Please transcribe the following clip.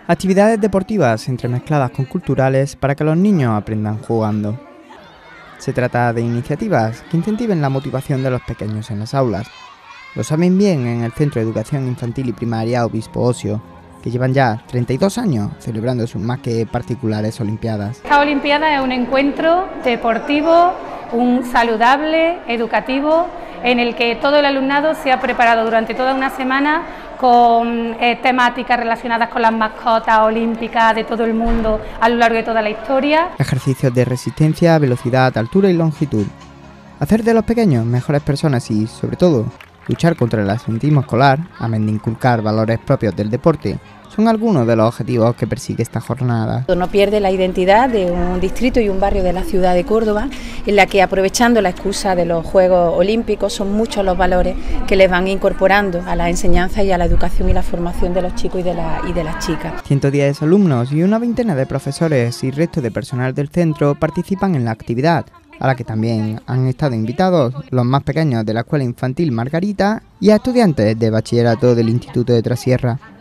Actividades deportivas entremezcladas con culturales para que los niños aprendan jugando. Se trata de iniciativas que incentiven la motivación de los pequeños en las aulas. Lo saben bien en el Centro de Educación Infantil y Primaria Obispo Osio, que llevan ya 32 años celebrando sus más que particulares Olimpiadas. Esta Olimpiada es un encuentro deportivo, saludable, educativo, en el que todo el alumnado se ha preparado durante toda una semana con temáticas relacionadas con las mascotas olímpicas de todo el mundo a lo largo de toda la historia. Ejercicios de resistencia, velocidad, altura y longitud. Hacer de los pequeños mejores personas y, sobre todo, luchar contra el absentismo escolar, amén de inculcar valores propios del deporte, son algunos de los objetivos que persigue esta jornada. No pierde la identidad de un distrito y un barrio de la ciudad de Córdoba, en la que, aprovechando la excusa de los Juegos Olímpicos, son muchos los valores que les van incorporando a la enseñanza y a la educación y la formación de los chicos y de las chicas. 110 alumnos y una veintena de profesores y resto de personal del centro participan en la actividad, a la que también han estado invitados los más pequeños de la Escuela Infantil Margarita y a estudiantes de bachillerato del Instituto de Trasierra.